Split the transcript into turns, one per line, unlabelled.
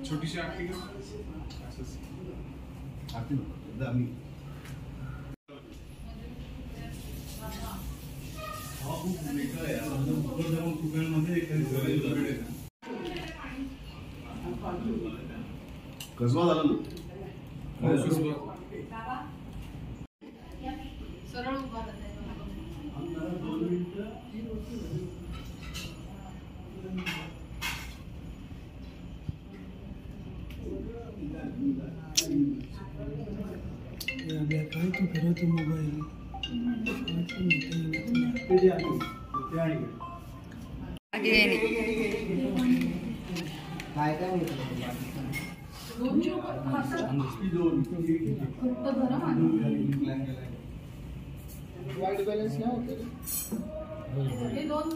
छोटीशी आरती का
आरती नको आम्ही कसबा झाला ना
सरळ उभा
काय तू फिरवतो मोबाईल
काय काय
वाईट बॅलन्स नाही होत हे दोन